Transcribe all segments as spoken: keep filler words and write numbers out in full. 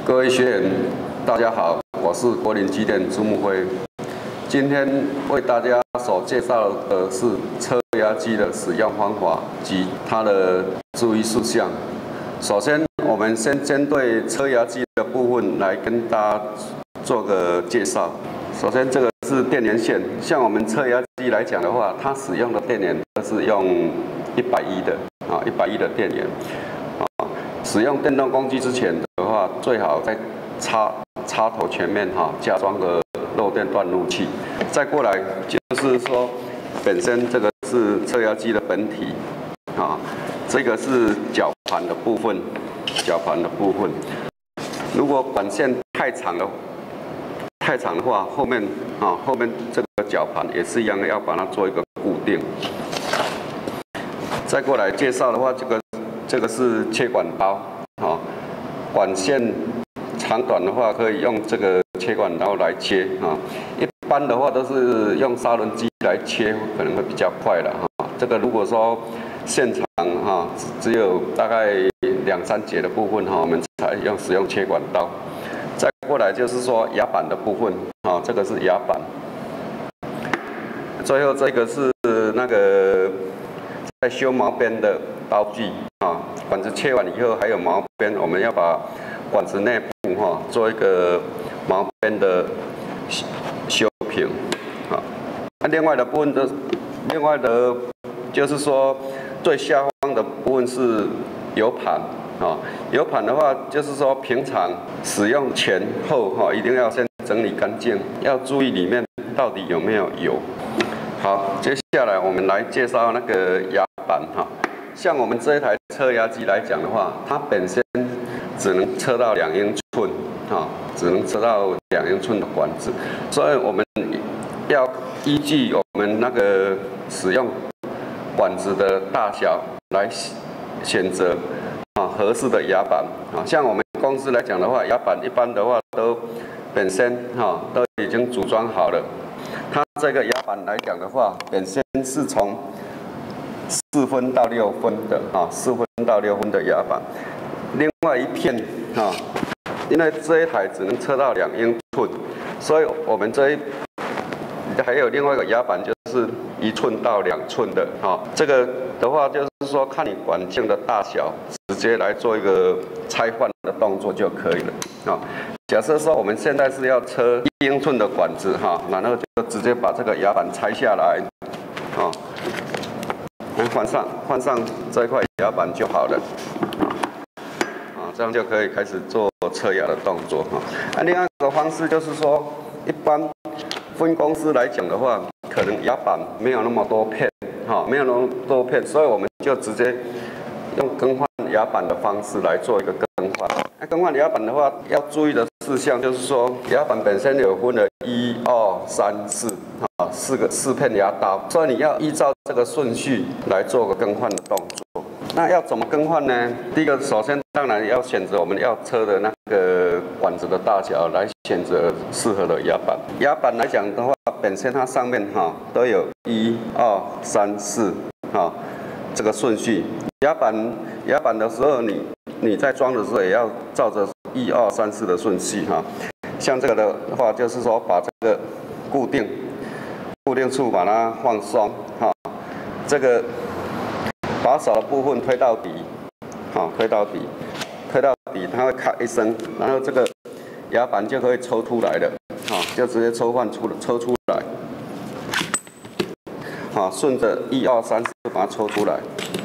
各位学员，大家好，我是国林机电朱木辉。今天为大家所介绍的是车压机的使用方法及它的注意事项。首先，我们先针对车压机的部分来跟大家做个介绍。首先，这个是电源线，像我们车压机来讲的话，它使用的电源都是用一百一的啊，一百一的电源。 使用电动工具之前的话，最好在插插头前面哈加装个漏电断路器。再过来就是说，本身这个是车压机的本体啊，这个是绞盘的部分，绞盘的部分。如果管线太长了，太长的话，后面啊后面这个绞盘也是一样的，要把它做一个固定。再过来介绍的话，这个。 这个是切管刀，啊，管线长短的话可以用这个切管刀来切啊。一般的话都是用砂轮机来切，可能会比较快了哈。这个如果说现场哈只有大概两三节的部分哈，我们才用使用切管刀。再过来就是说牙板的部分，啊，这个是牙板。最后这个是那个在修毛边的。 刀具啊，管子切完以后还有毛边，我们要把管子内部哈做一个毛边的修平啊。那另外的部分的，另外的就是说最下方的部分是油盘啊。油盘的话，就是说平常使用前后哈一定要先整理干净，要注意里面到底有没有油。好，接下来我们来介绍那个牙板哈。 像我们这一台车压机来讲的话，它本身只能车到两英寸，啊，只能车到两英寸的管子，所以我们要依据我们那个使用管子的大小来选择啊合适的牙板啊。像我们公司来讲的话，牙板一般的话都本身哈都已经组装好了，它这个牙板来讲的话，本身是从 四分到六分的啊，四分到六分的牙板，另外一片啊，因为这一台只能测到两英寸，所以我们这一还有另外一个牙板就是一寸到两寸的啊。这个的话就是说看你管径的大小，直接来做一个拆换的动作就可以了啊。假设说我们现在是要测一英寸的管子哈，然后就直接把这个牙板拆下来啊。 换上换上这块牙板就好了，啊，这样就可以开始做测压的动作哈。啊，另外一个方式就是说，一般分公司来讲的话，可能牙板没有那么多片，哈，没有那么多片，所以我们就直接用更换牙板的方式来做一个更换。那更换牙板的话，要注意的事项就是说，牙板本身有分了一二三四。 啊，四个四片牙刀，所以你要依照这个顺序来做个更换的动作。那要怎么更换呢？第一个，首先当然要选择我们要车的那个管子的大小，来选择适合的牙板。牙板来讲的话，本身它上面哈都有一二三四哈这个顺序。牙板牙板的时候，你你在装的时候也要照着一二三四的顺序哈。像这个的话，就是说把这个固定。 固定处把它放松，哈，这个把手的部分推到底，好，推到底，推到底，它会咔一声，然后这个牙板就可以抽出来了，好，就直接抽换出抽出来，好，顺着一二三四把它抽出来。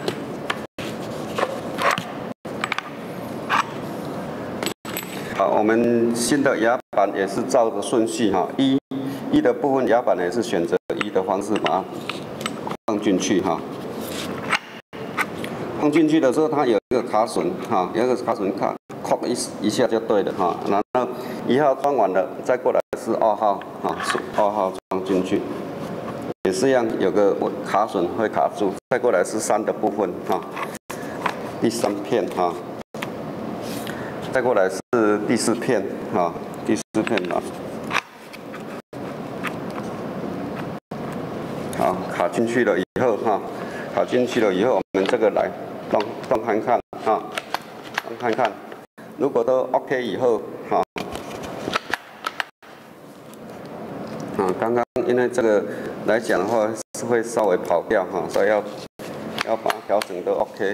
好，我们新的牙板也是照着顺序哈，一一的部分牙板也是选择一的方式把它放进去哈。放进去的时候，它有一个卡榫哈，有一个卡榫卡，扣一一下就对了哈。然后一号装完了，再过来是二号哈，是二号装进去，也是一样有个卡榫会卡住。再过来是三的部分哈，第三片哈。 再过来是第四片啊，第四片啊，好，卡进去了以后哈，卡进去了以后，我们这个来动动看看啊，动看看， 如果都 OK 以后，哈，啊，刚刚因为这个来讲的话是会稍微跑掉哈，所以要要把它调整都 OK。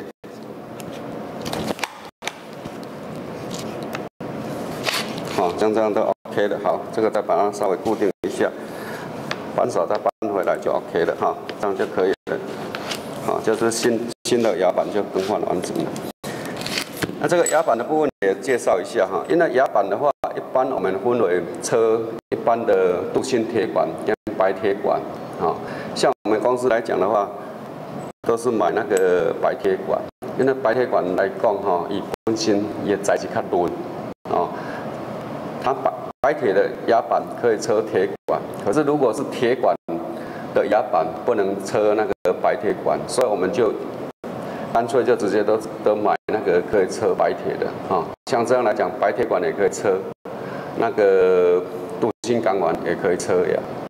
好，像这样都 OK 的，好，这个再把它稍微固定一下，扳手再扳回来就 OK 了哈，这样就可以了。好，就是新新的牙板就更换完成了。那这个牙板的部分也介绍一下哈，因为牙板的话，一般我们分为车一般的镀锌铁管跟白铁管啊。像我们公司来讲的话，都是买那个白铁管，因为白铁管来讲哈，以本身也材质较润啊，它白白铁的牙板可以车铁管，可是如果是铁管的牙板不能车那个白铁管，所以我们就干脆就直接都都买那个可以车白铁的啊，像这样来讲，白铁管也可以车，那个镀锌钢管也可以车牙。